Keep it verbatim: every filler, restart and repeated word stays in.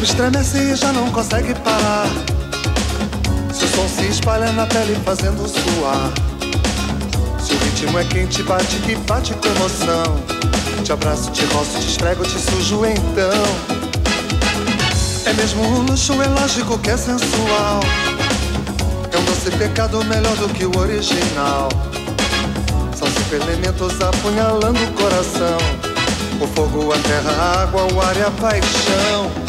corpo estremece e já não consegue parar. Se o som se espalha na pele fazendo suar. Se o ritmo é quente, bate que bate com emoção. Te abraço, te roço, te esfrego, te sujo então. É mesmo um luxo, é lógico que é sensual. É um doce pecado melhor do que o original. São cinco elementos apunhalando o coração: o fogo, a terra, a água, o ar e a paixão.